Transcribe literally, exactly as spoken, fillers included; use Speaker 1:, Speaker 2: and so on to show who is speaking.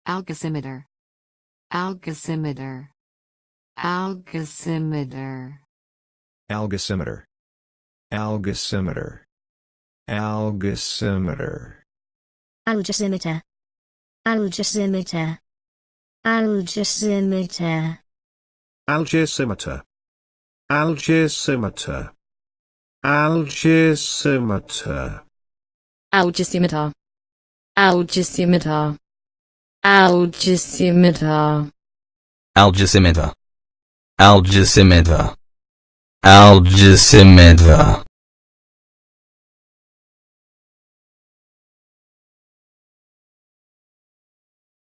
Speaker 1: algesimeter, algesimeter, algesimeter,
Speaker 2: algesimeter, algesimeter, algesimeter,
Speaker 3: algesimeter, algesimeter, algesimeter,
Speaker 4: algesimeter, algesimeter, algesimeter,
Speaker 5: algesimeter, algesimeter, algesimeter,
Speaker 6: algesimeter, algesimeter, algesimeter.